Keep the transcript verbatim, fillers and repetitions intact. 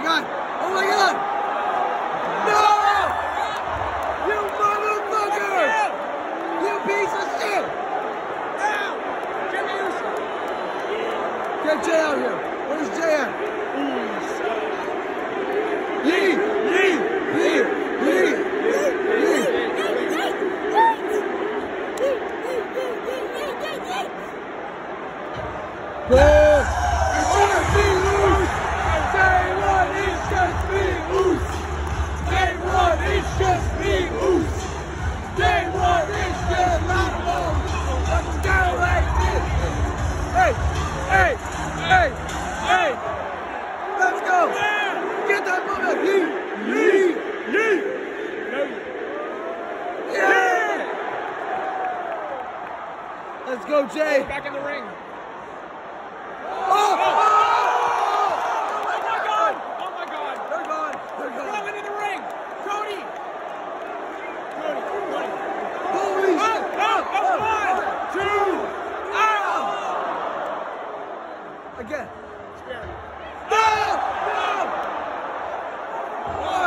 God! Oh my God! No! You motherfucker! You piece of shit! Get Jay out here. Where's Jay at? Yee! Yee! Yee! Yee! Yee! But it's just me loose! Day one is just me loose! Day one is just me loose! Day one is just me loose! Let's go like this! Hey! Hey! Hey! Hey! Let's go! Get that movement! Yee! Yee! Yee! Yeah! Let's go, Jay! Back in the ring. Oh! Oh! Oh my God! Oh my God! They're gone! They're gone! Throw it in the ring! Cody! Cody! Cody! Holy Oh, shit! oh, oh, one, two, Again! Scary. No! No! Oh!